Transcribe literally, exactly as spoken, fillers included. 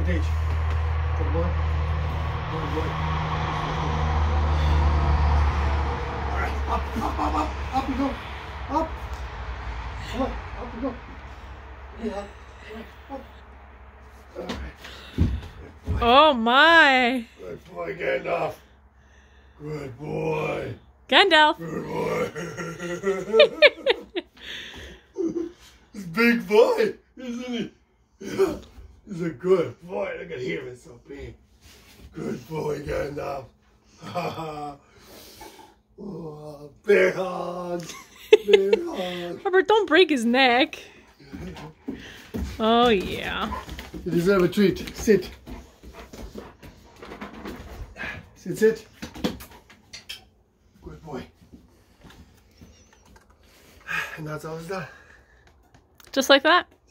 Good boy. Good boy. Alright, up, up, up, up, up you go. Up. Come on, up you go. Yeah, up. Up. Alright. Oh my. Good boy, Gandalf. Good boy. Gandalf. Good boy. He's a big boy, isn't he? Yeah. He's a good boy. Look at him, it's so big. Good boy, Gandalf. Oh, bear hug. Bear hug. Robert, don't break his neck. Oh yeah. You deserve a treat. Sit. Sit, sit. Good boy. And that's all it's done. Just like that?